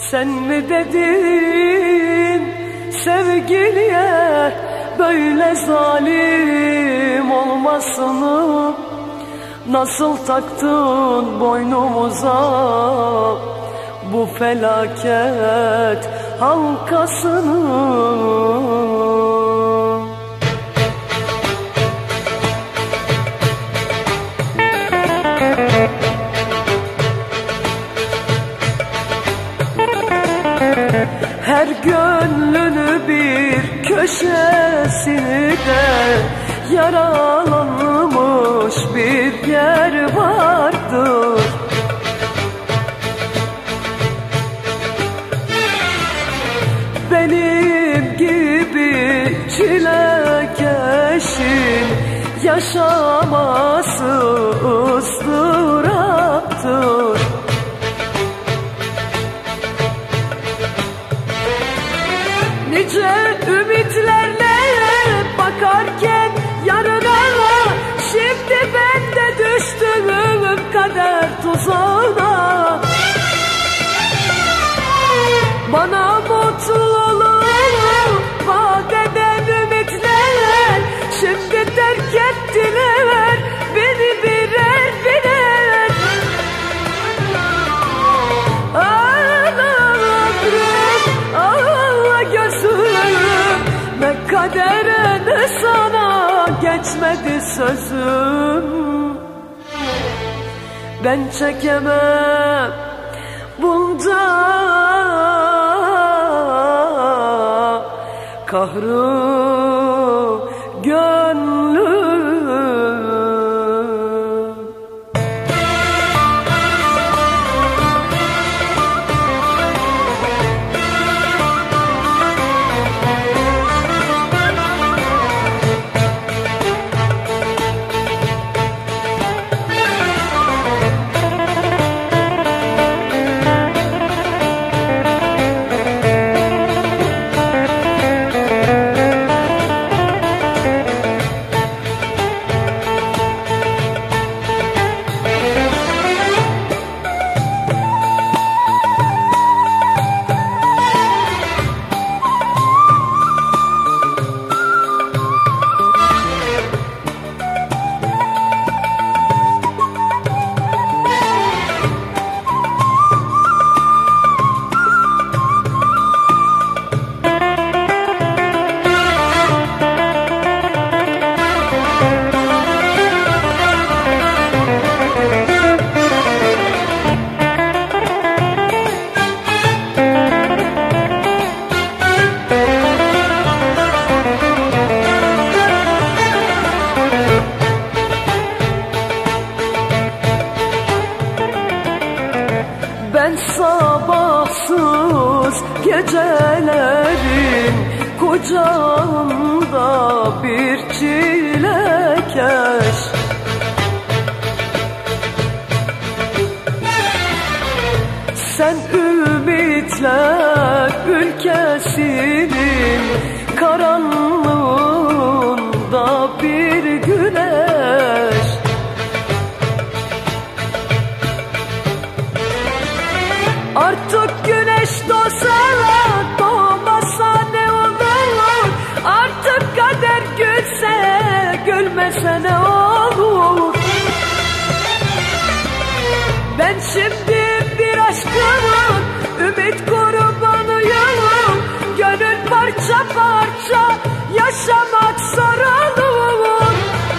Sen mi dedin sevgiliye böyle zalim olmasını? Nasıl taktın boynumuza bu felaket halkasını? Her gönlünü bir köşesinde yaralanmış bir yer vardır. Benim gibi çilekeşin yaşaması ıstıraptır. Nice ümitlerle bakarken yarına, şimdi ben de düştüm kader tuzağına. Bana mutluluğu vaat eden ümitler şimdi terk ettiler beni birer birer. Ağla gözüm, ne kadere ne sana geçmedi sözüm. Ben çekemem bunca kahrı gönlüm. Ben sabahsız gecelerin kucağında bir çilekeş. Sen ümitler ülkesinin karanlığında bir güneş. Artık güneş doğsa doğmasa ne olur? Artık kader gülse gülmese ne olur? Ben şimdi bir aşkımın ümit kurbanıyım. Gönül parça parça yaşamak zor olur.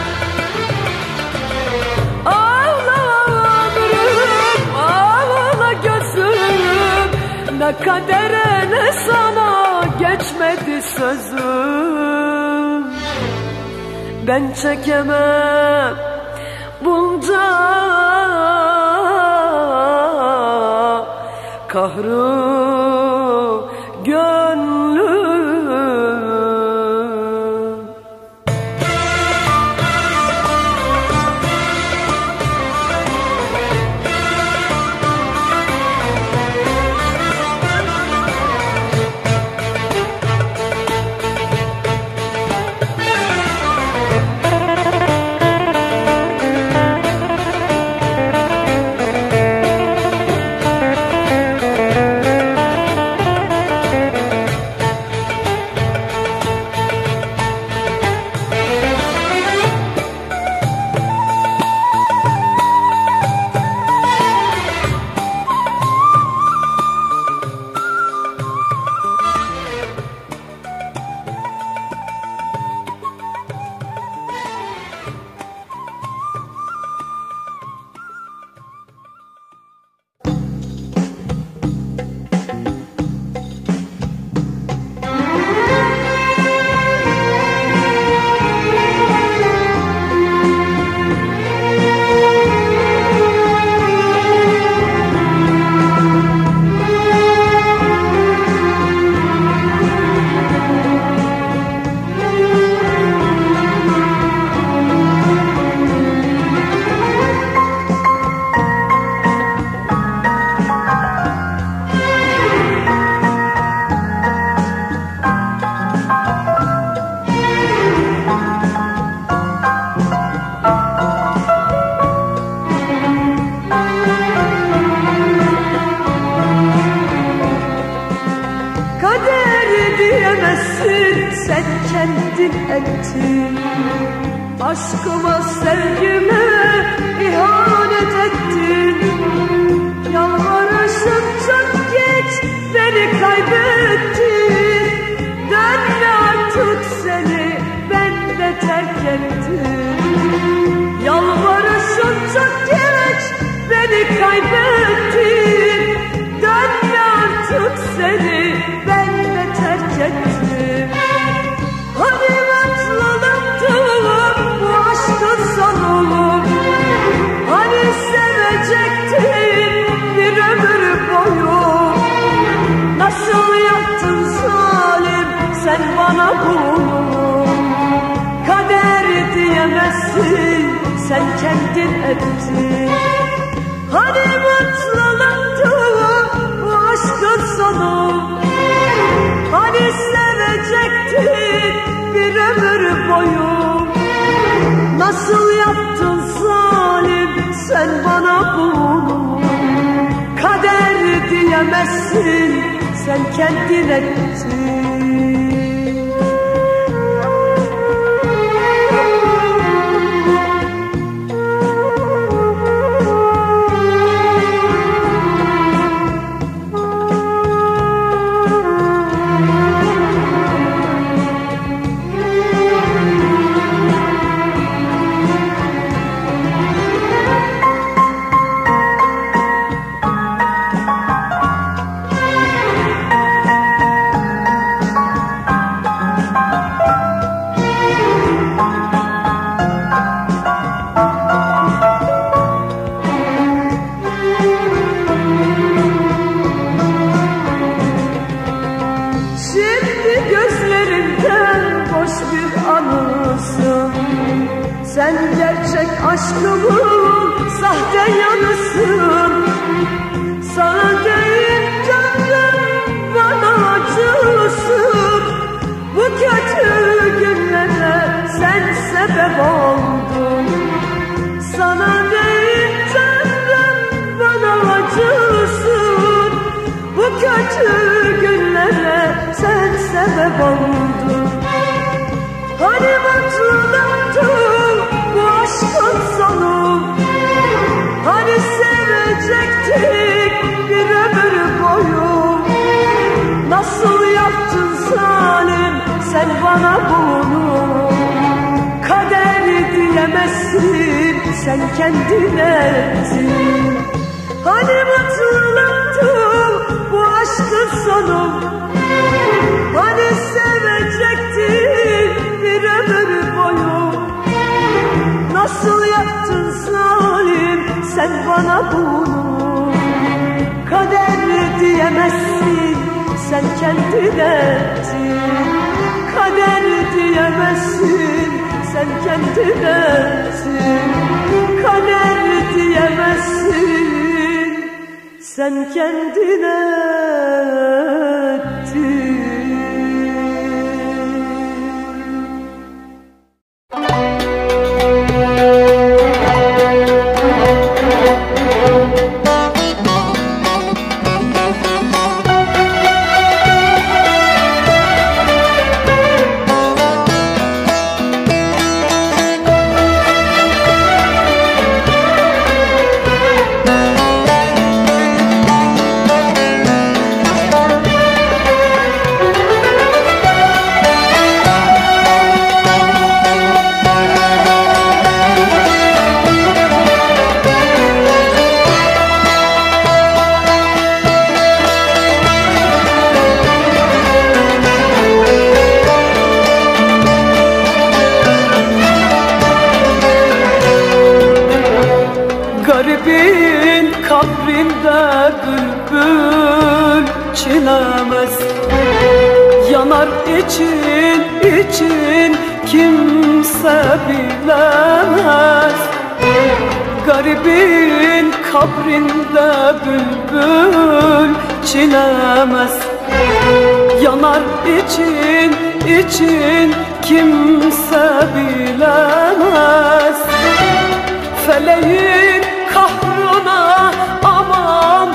Ne kadere ne sana geçmedi sözüm. Ben çekemem bunca kahrı gönlüm. kendin ettin. Aşkıma sevgime ihanet ettin. Yalvarışım çok geç beni kaybettin. Dönme artık seni ben de terk ettim. Yalvarışım çok geç beni kaybettin. Dönme artık seni ben de terk ettim. Hani mutluluktum bu aşkın sonu. Hani sevecektin bir ömür boyu. Nasıl yaptın zalim sen bana bunu? Kader diyemezsin sen kendin ettin. Hani mutluluktum bu aşkın sonu. Hani sevecektin bir ömür boyu. Nasıl yaptın zalim sen bana bunu? Kader diyemezsin sen kendin ettin. Sen gerçek aşkımın sahte yanısın. Sana değil canım bana acısın. Bu kötü günlere sen sebep oldun. Sana değil canım bana acısın. Bu kötü günlere sen sebep oldun. Hani mutluluktun bu aşkın sonu. Hani sevecektik bir ömür boyu. Nasıl yaptın zalim sen bana bunu? Kader diyemezsin sen kendin ettin. Hani mutluluktun bu aşkın sonu. Hani sevecektin bir ömür boyu. Nasıl yaptın zalim sen bana bunu? Kader diyemezsin sen kendin ettin. Kader diyemezsin sen kendin ettin. Kader diyemezsin sen kendin ettin. Garibin kabrinde bülbül çilemez. Yanar için için kimse bilemez. Garibin kabrinde bülbül çilemez. Yanar için için kimse bilemez. Feleğin kahrına aman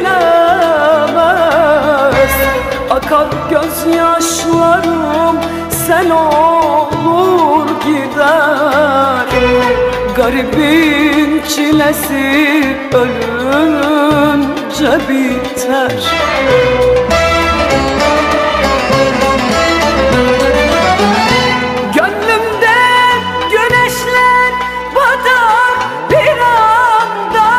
dilemez. Akar gözyaşlarım sel olur gider. Garibin çilesi ölünce biter. Gönlümde güneşler batar bir anda,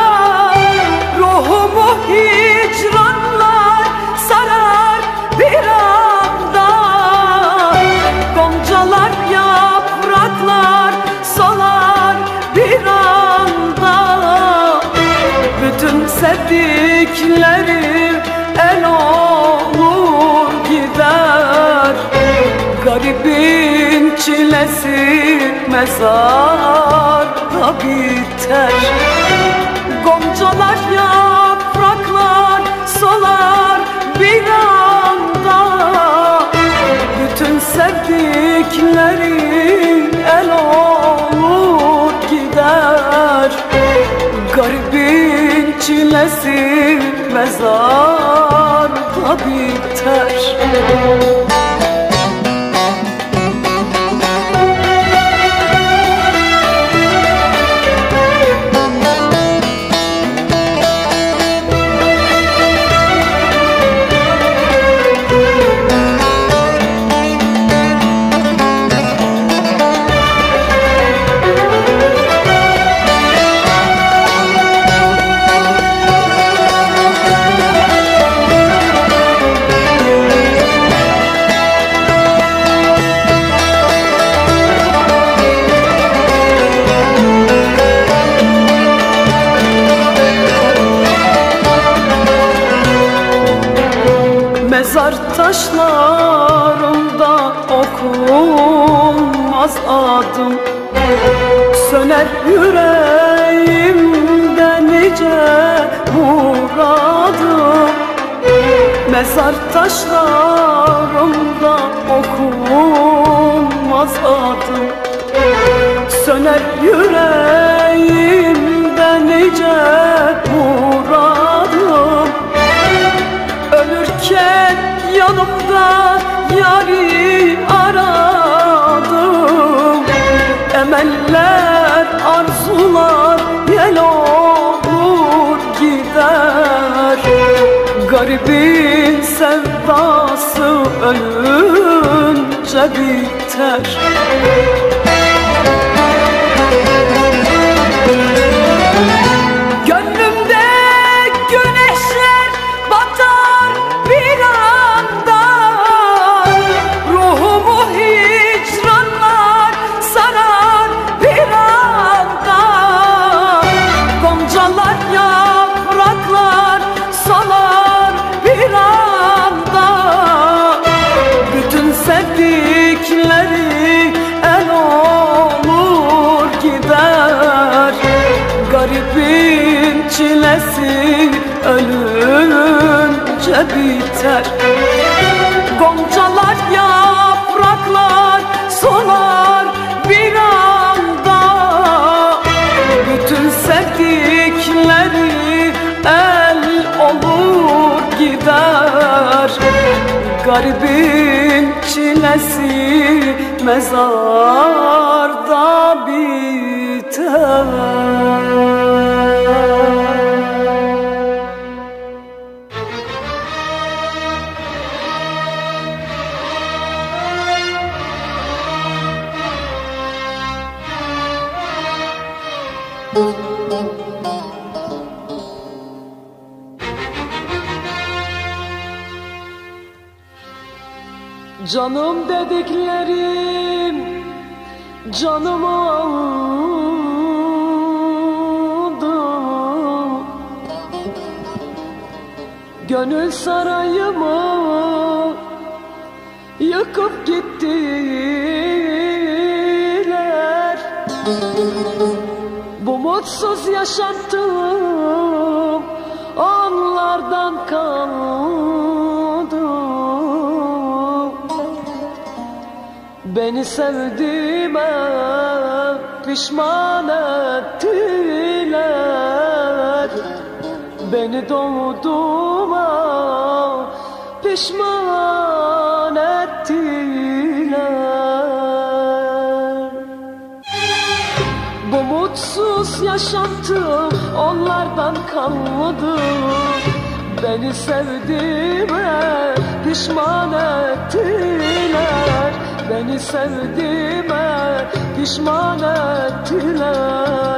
ruhumu hicranlar sarar bir anda. Goncalar yapraklar solar bir anda. Bütün sevdiklerim el olur gider. Garibin çilesi mezarda biter. Goncalar yapraklar solar bir anda. Bütün sevdiklerim el olur gider. Garibin çilesi mezarda biter. Mezar taşlarında okunmaz adım. Söner yüreğimde nice muradım. Mezar taşlarında okunmaz adım. Söner yüreğimde nice muradım. Ölürken yanımda yâri aradım. Emeller, arzular yel olur gider. Garibin sevdası ölünce biter. Gönlümde güneşler batar bir anda, ruhumu hicranlar sarar bir anda. Goncalar yapraklar solar bir anda. Bütün sevdikleri el olur gider. Garibin çilesi ölünce biter. Goncalar yapraklar solar bir anda. Bütün sevdikleri el olur gider. Garibin çilesi mezarda biter. Canım dediklerim canımı aldı. Gönül sarayımı yıkıp gittiler. Bu mutsuz yaşattığım onlardan kaldı. Beni sevdiğime pişman ettiler. Beni doğduğuma pişman ettiler. Mutsuz yaşantım onlardan kalmadı. Beni sevdiğime pişman ettiler. Beni sevdiğime pişman ettiler.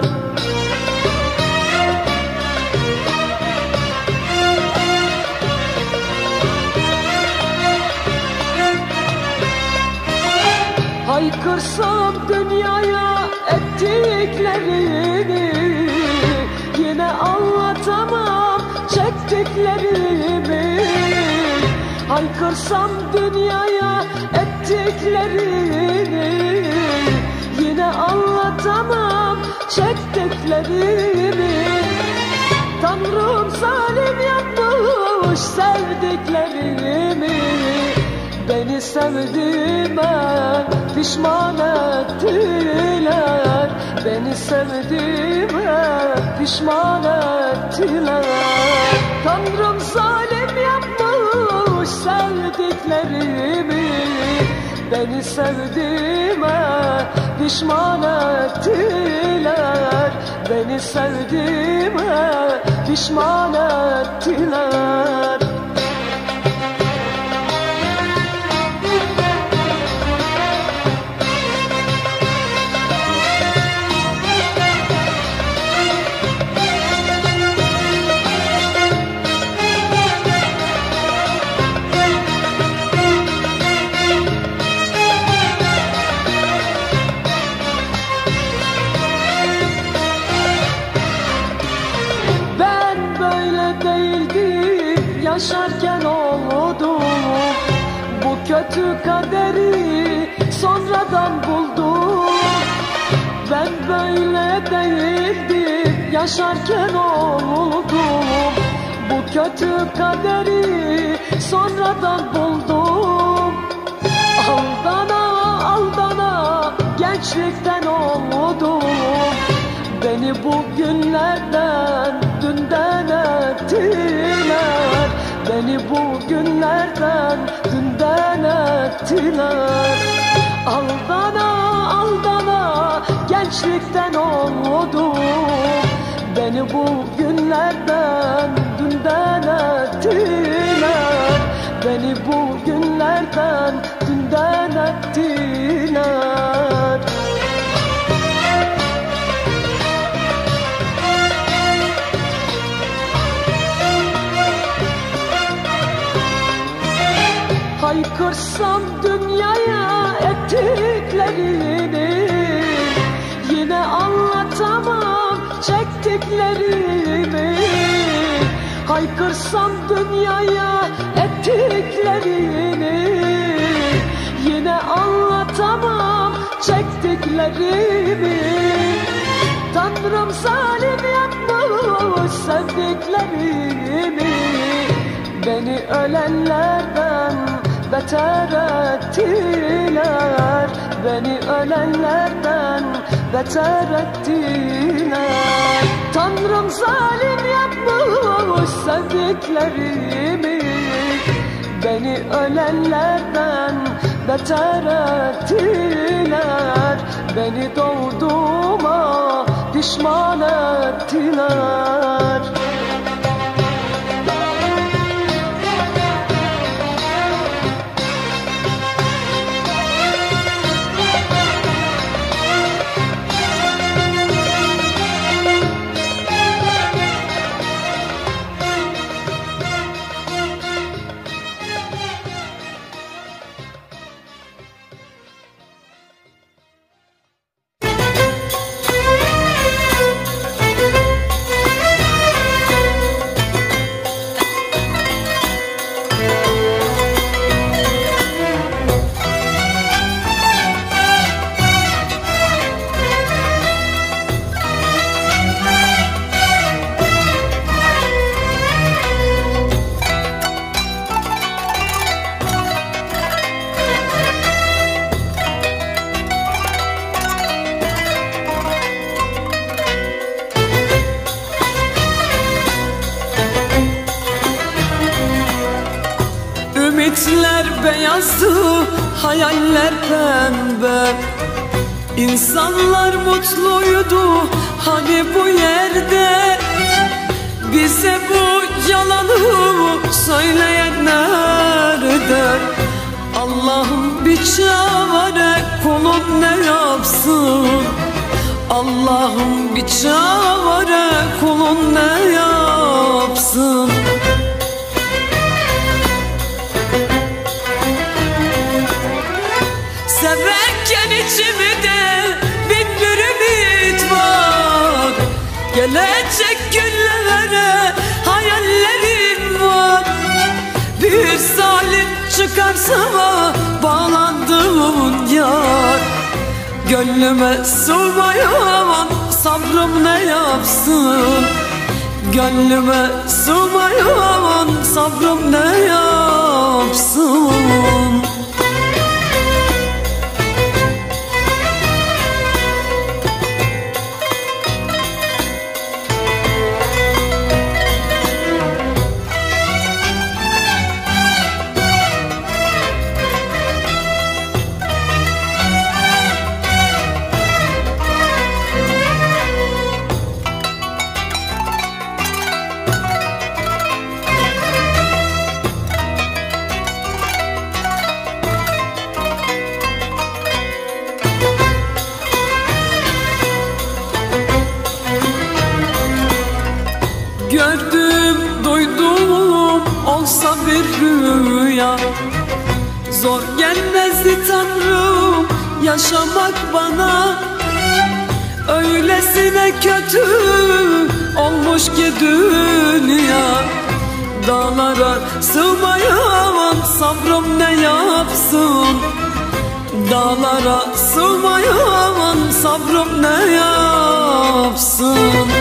Haykırsam dünyaya ettiklerini, yine anlatamam çektiklerimi. Haykırsam dünyaya ettiklerini, yine anlatamam çektiklerimi. Tanrım zalim yapmış sevdiklerimi. Beni sevdiğime pişman ettiler. Beni sevdiğime pişman ettiler. Tanrım zalim yapmış sevdiklerimi. Beni sevdiğime pişman ettiler. Beni sevdiğime pişman ettiler. Yaşarken oldu bu kötü kaderi sonradan buldum. Ben böyle değildim, yaşarken oldum. Bu kötü kaderi sonradan buldum. Aldana aldana gençlikten oldum. Beni bugünlerden dünden ettiler. Beni bugünlerden dünden ettiler. Aldana aldana gençlikten oldum. Beni bugünlerden dünden ettiler. Beni bugünlerden dünden ettiler. Haykırsam dünyaya ettiklerini, yine anlatamam çektiklerimi. Haykırsam dünyaya ettiklerini, yine anlatamam çektiklerimi. Tanrım zalim yapmış sevdiklerimi. Beni ölenlerden beter ettiler. Beni ölenlerden beter ettiler. Tanrım zalim yapmış sevdiklerimi. Beni ölenlerden beter ettiler. Beni doğduğuma pişman ettiler. Ümitler beyazdı, hayaller pembe. İnsanlar mutluydu hani bu yerde, bize bu yalanı söyleyenler de. Allah'ım bir çare kulun ne yapsın, Allah'ım bir çare kulun ne yapsın. Severken içimde bin bir ümit var, gelecek günlere hayallerim var. Bir zalim çıkarsa bağlandığın yar, gönlüme sığmayan sabrım ne yapsın, gönlüme sığmayan sabrım ne yapsın. Gördüm, duydum olsa bir rüya, zor gelmezdi Tanrım yaşamak bana. Öylesine kötü olmuş ki dünya, dağlara sığmayan sabrım ne yapsın, dağlara sığmayan sabrım ne yapsın.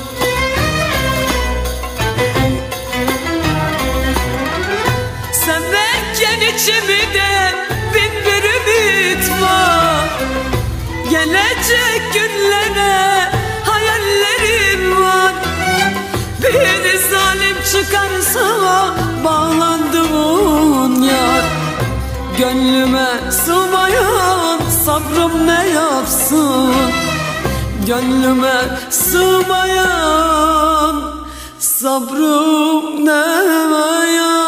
Severken içimde bin bir ümit var, gelecek günlere hayallerim var. Bir zalim çıkarsa bağlandığın yar, gönlüme sığmayan sabrım ne yapsın, gönlüme sığmayan sabrım ne yapsın.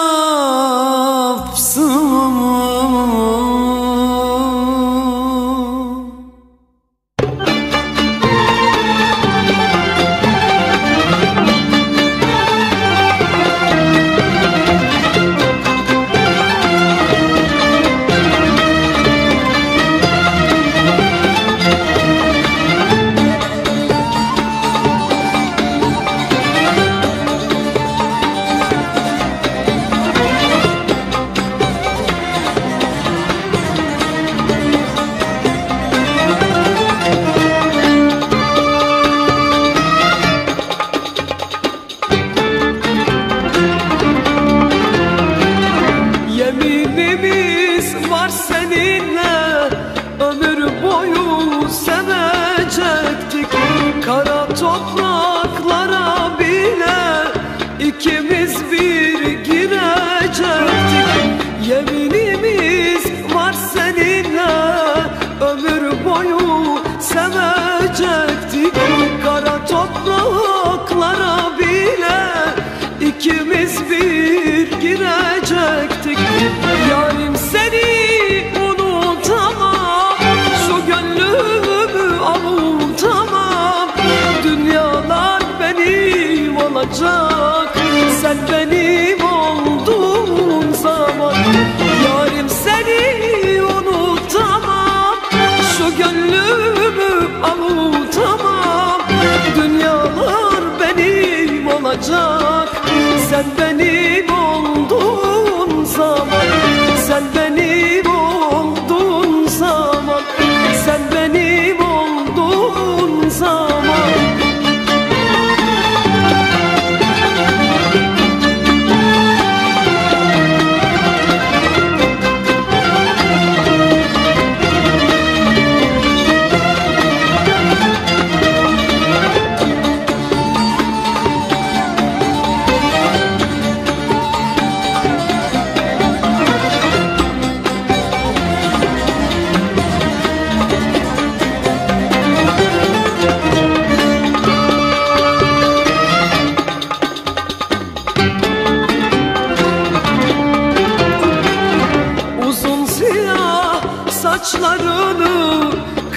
Yeminimiz var seninle, ömür boyu sevecektik. Kara topraklara bile ikimiz bir girecektik. Yeminimiz var seninle, ömür boyu sevecektik. Kara topraklara bile ikimiz bir girecektik. Yarim seni unutamam, şu gönlümü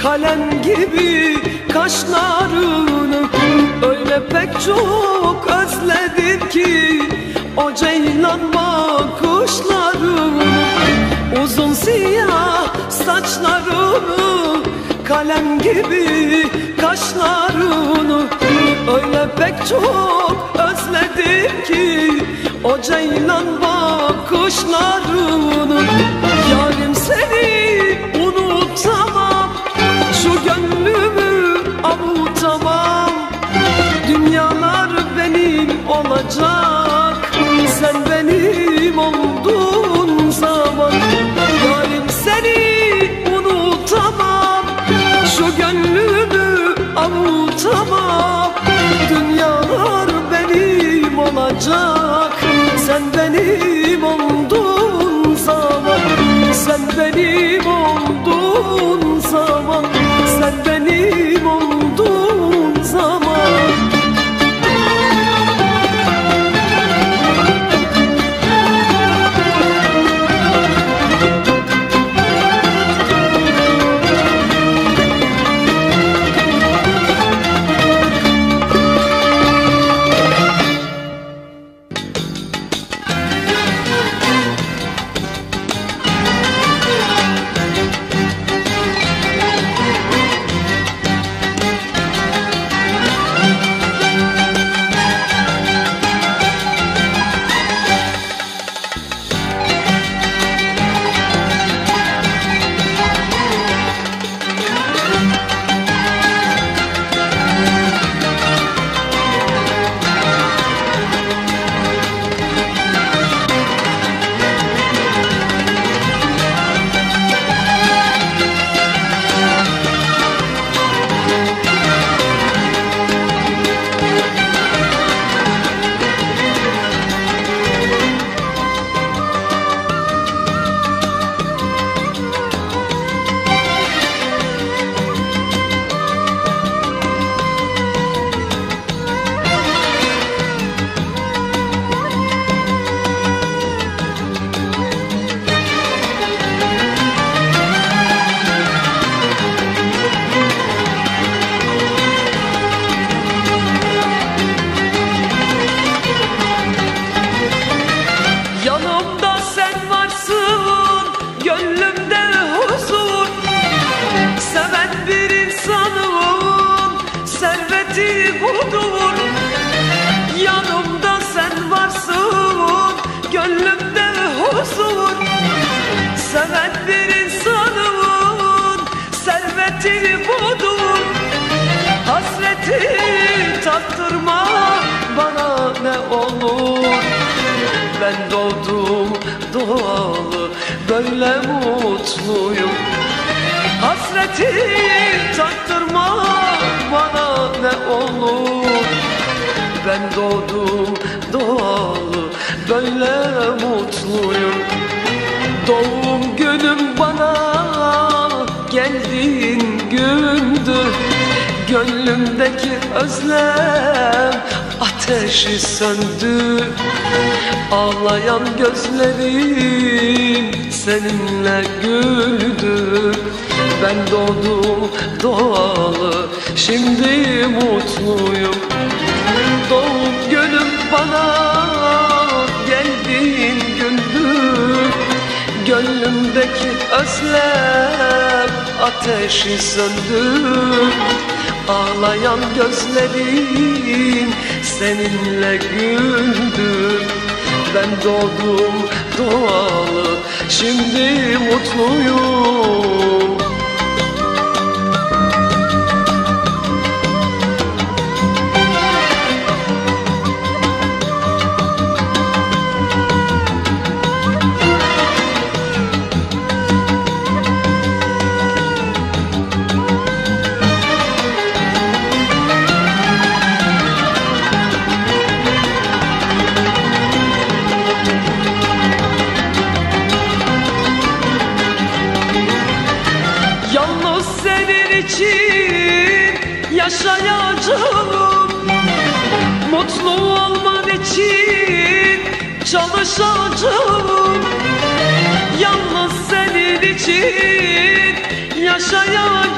kalem gibi kaşlarını. Öyle pek çok özledim ki o ceylan bakışlarını. Uzun siyah saçlarını, kalem gibi kaşlarını. Öyle pek çok özledim ki o ceylan bakışlarını. Yarim seni unutamam, şu gönlümü avutamam. Dünyalar benim olacak, sen benim olduğun zaman. Yarim seni unutamam, şu gönlümü avutamam. Dünyalar benim olacak, sen benim olduğun zaman. Sen benim olduğun zaman, sen benim olduğun zaman. Budur. Yanımda sen varsın, gönlümde huzur. Seven bir insanın serveti budur. Hasreti tattırma bana ne olur. Ben doğdum doğalı böyle mutluyum. Hasreti tattırma bana ne olur. Ben doğdum doğalı böyle mutluyum. Doğum günüm bana geldiğin gündü. Gönlümdeki özlem ateşi söndü. Ağlayan gözlerim seninle güldü. Ben doğdum doğalı şimdi mutluyum. Doğum günüm bana geldiğin gündü. Gönlümdeki özlem ateşi söndü. Ağlayan gözlerim seninle güldü. Ben doğdum doğalı şimdi mutluyum. Yalnız senin için yaşayacağım. Mutlu olman için çalışacağım. Yalnız senin için yaşayacağım.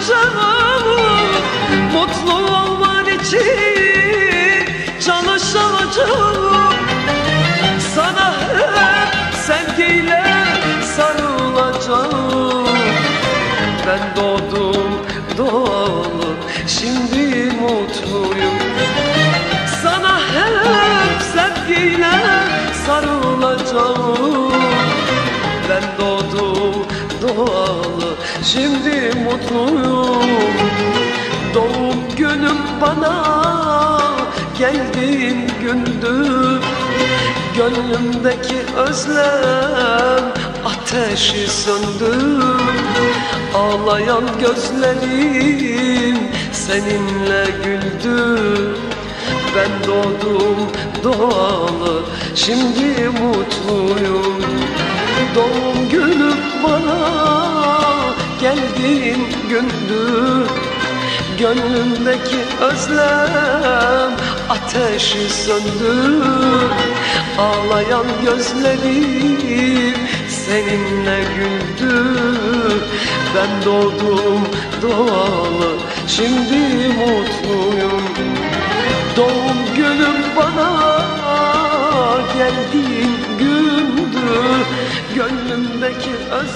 çalışacağım, mutlu olman için çalışacağım. Sana hep sevgiyle sarılacağım. Ben doğdum doğalı, şimdi mutluyum. Sana hep sevgiyle sarılacağım. Ben doğdum doğalı, şimdi mutluyum. Doğum günüm bana geldiğin gündü. Gönlümdeki özlem ateşi söndü. Ağlayan gözlerim seninle güldü. Ben doğdum doğalı, şimdi mutluyum. Doğum günüm bana geldiğin gündü. Gönlümdeki özlem ateşi söndü. Ağlayan gözlerim seninle güldü. Ben doğdum doğalı, şimdi mutluyum. Doğum günüm bana geldiğin gündü. Gönlümdeki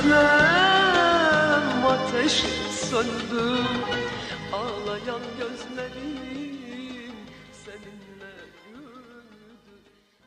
özlem ateşi söndü. Ağlayan gözlerim seninle güldü.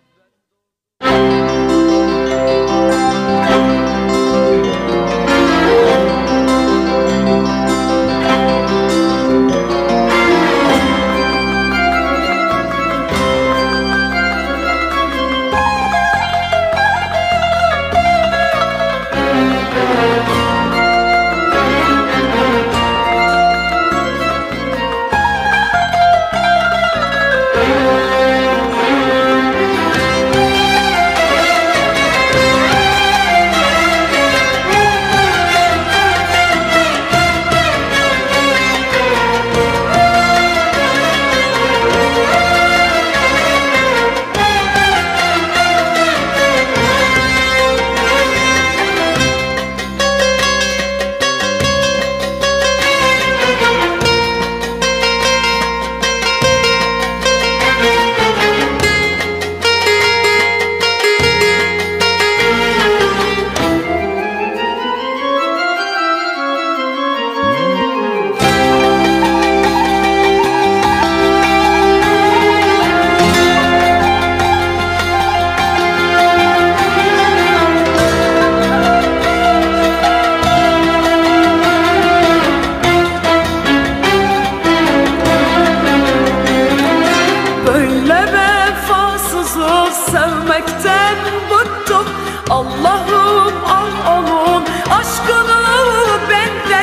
Sevmekten bıktım, Allah'ım al onun aşkını benden.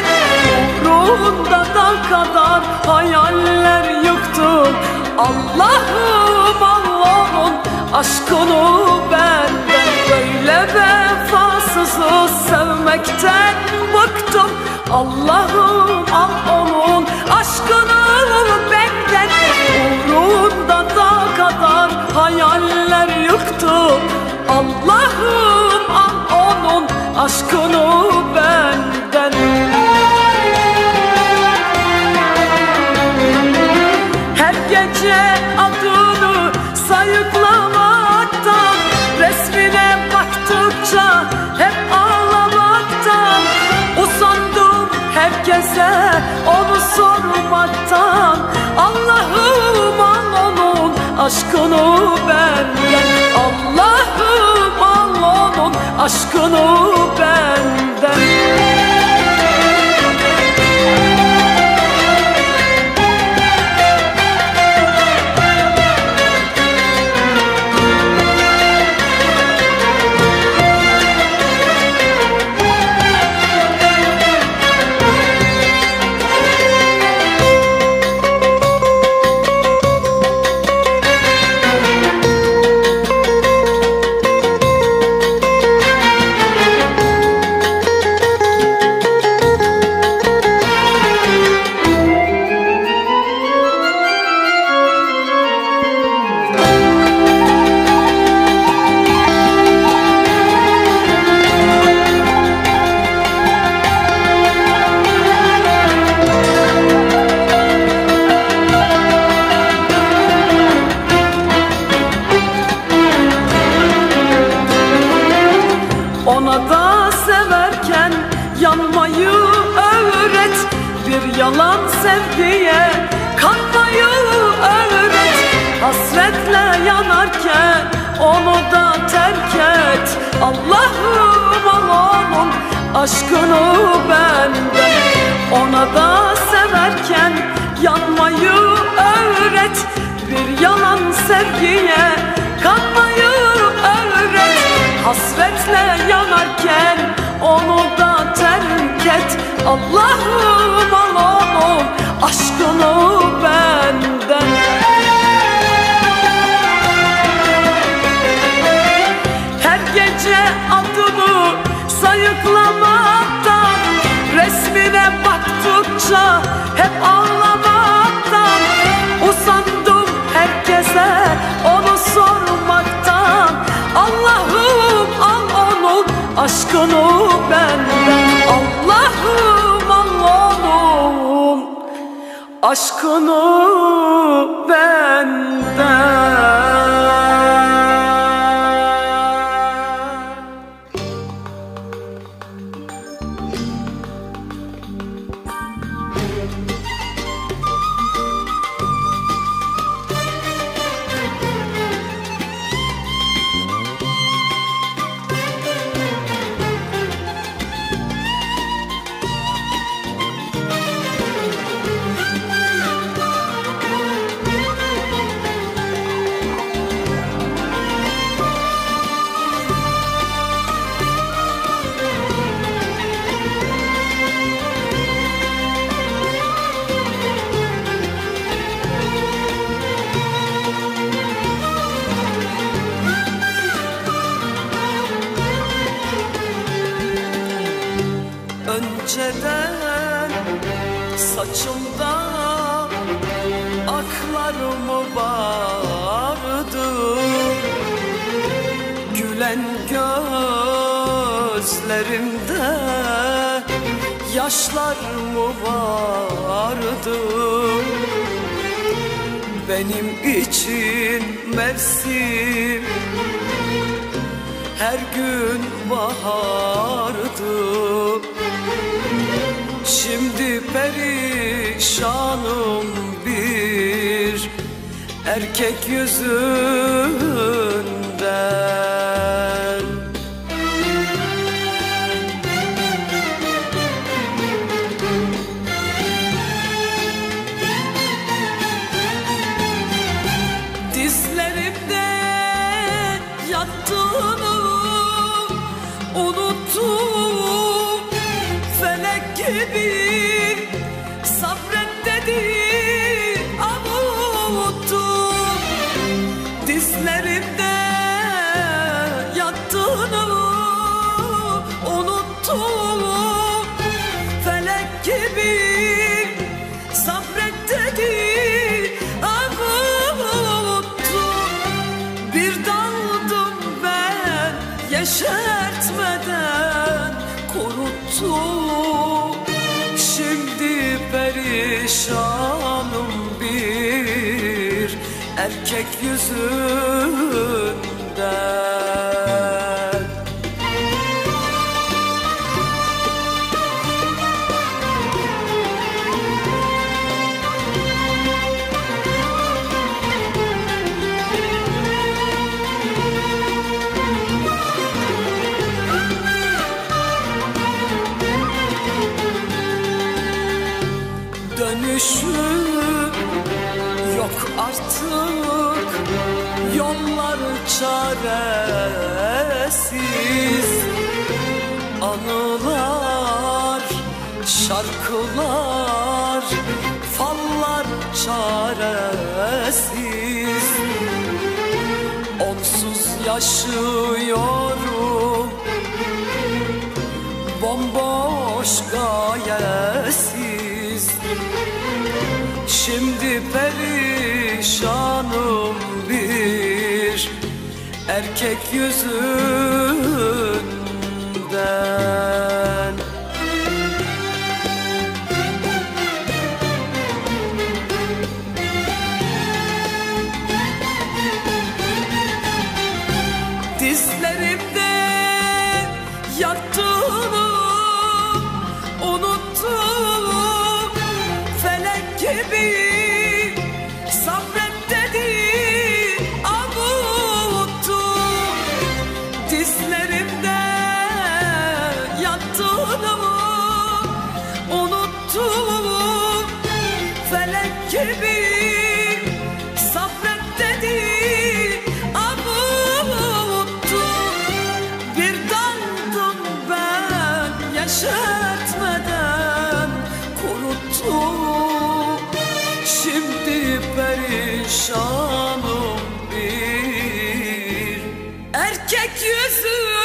Uğrunda dal kadar hayaller yıktım, Allah'ım al onun aşkını benden. Böyle vefasızı sevmekten bıktım, Allah'ım al onun aşkını benden. Uğrunda dal kadar hayaller yıktım, Allah'ım al onun aşkını benden. Her gece adını sayıklamaktan, resmine baktıkça hep ağlamaktan, usandım herkese onu sormaktan. Allah'ım al onun aşkını benden, Allah'ım al onun aşkını benden. yalan sevgiye kanmayı öğret. Hasretle yanarken onu da terk et. Allah'ım al onun aşkını benden. Ona da severken yanmayı öğret. Bir yalan sevgiye kanmayı öğret. Hasretle yanarken onu da terk et. Allah'ım al onun aşkını benden. Her gece adını sayıklamaktan, resmine baktıkça hep ağlamaktan, usandım herkese onu sormaktan. Allah'ım al onun aşkını benden. Allah'ım al onun aşkını benden. Önceden saçımda aklar mı vardı? Gülen gözlerimde yaşlar mı vardı? Benim için mevsim her gün bahardı. Şimdi perişanım bir erkek yüzünden. Dizlerimde yattığını unuttum. Felek gibi sabret dedi, avuttum. Dizlerimde yattığını unuttum. Felek gibi sabret dedi, avuttum. Bir daldım ben yeşertmeden, kuruttum. Şimdi perişanım bir erkek yüzünden. Dönüşü yok artık, yollar çaresiz. Anılar, şarkılar, fallar çaresiz. Onsuz yaşıyorum, bomboş gayesiz. Şimdi perişanım bir erkek yüzünden. Dizlerimde yattığını unuttum. tuttu. Şimdi perişanım bir erkek yüzünden.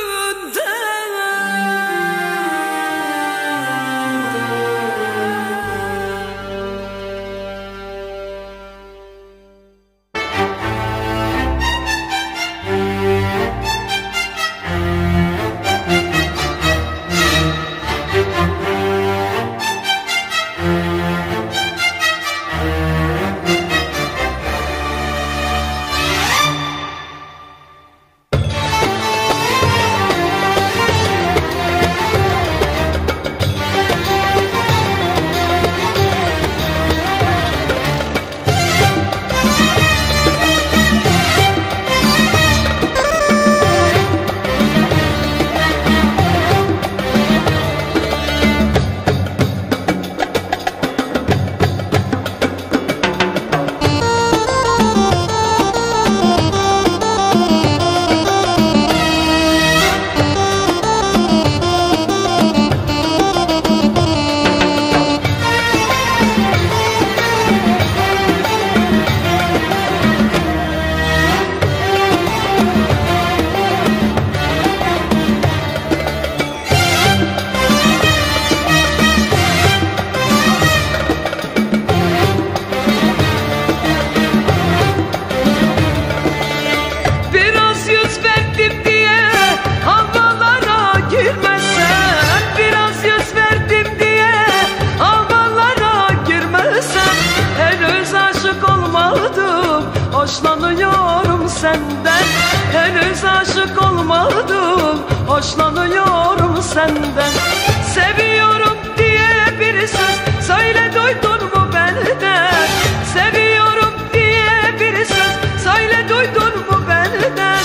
Hoşlanıyorum senden, henüz aşık olmadım. Hoşlanıyorum senden. Seviyorum diye bir söz söyle, duydun mu benden? Seviyorum diye bir söz söyle, duydun mu benden?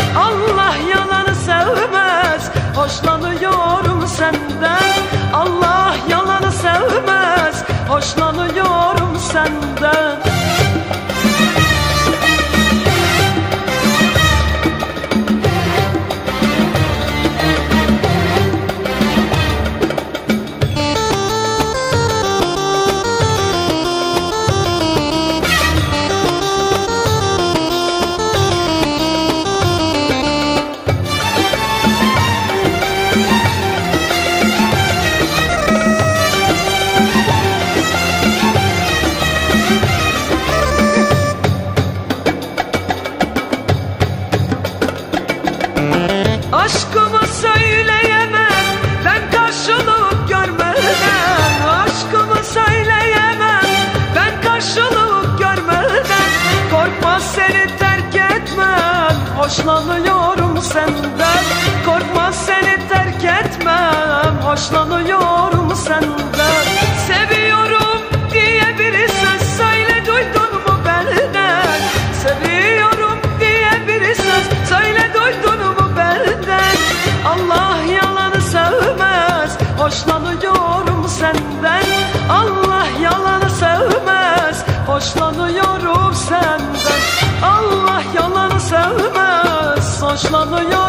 Allah yalanı sevmez, hoşlanıyorum senden. Allah yalanı sevmez, hoşlanıyorum senden. Aşkımı söyleyemem ben karşılık görmeden. Aşkımı söyleyemem ben karşılık görmeden. Korkma seni terk etmem, hoşlanıyorum senden. Korkma seni terk etmem, hoşlanıyorum senden. Seviyorum diye bir söz söyle, duydun mu benden? Seviyorum diye bir söz söyle, duydun mu? Allah yalanı sevmez, hoşlanıyorum senden. Allah yalanı sevmez, hoşlanıyorum senden. Allah yalanı sevmez, hoşlanıyorum